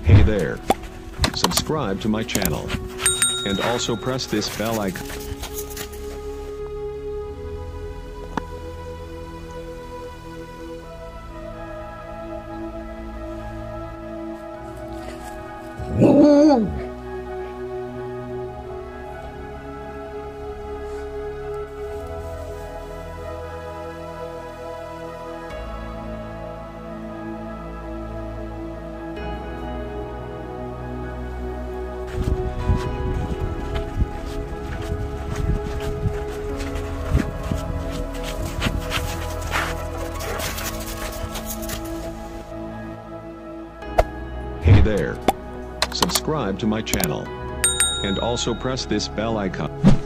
Hey there. Subscribe to my channel. And also press this bell icon. Hey there. Subscribe to my channel. And also press this bell icon.